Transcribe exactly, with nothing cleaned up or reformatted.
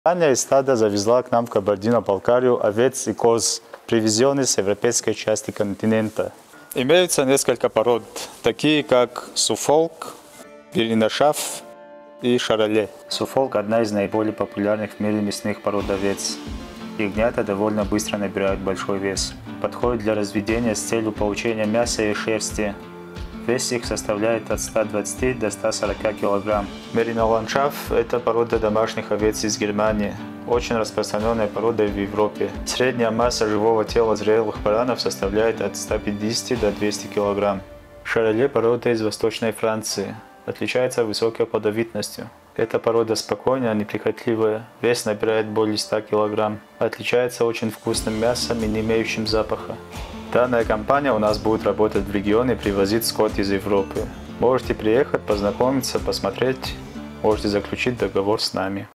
Таня из стада завезла к нам в Кабардино-Балкарию овец и коз, привезенных с европейской части континента. Имеются несколько пород, такие как Суфолк, Беринашаф и Шароле. Суфолк – одна из наиболее популярных в мире мясных пород овец. Ягнята довольно быстро набирают большой вес. Подходят для разведения с целью получения мяса и шерсти. Вес их составляет от ста двадцати до ста сорока килограмм. Мерино-ландшафт – это порода домашних овец из Германии. Очень распространенная порода в Европе. Средняя масса живого тела зрелых баранов составляет от ста пятидесяти до двухсот килограмм. Шароле – порода из Восточной Франции. Отличается высокой плодовитностью. Эта порода спокойная, неприхотливая. Вес набирает более ста килограмм. Отличается очень вкусным мясом и не имеющим запаха. Данная компания у нас будет работать в регионе и привозить скот из Европы. Можете приехать, познакомиться, посмотреть. Можете заключить договор с нами.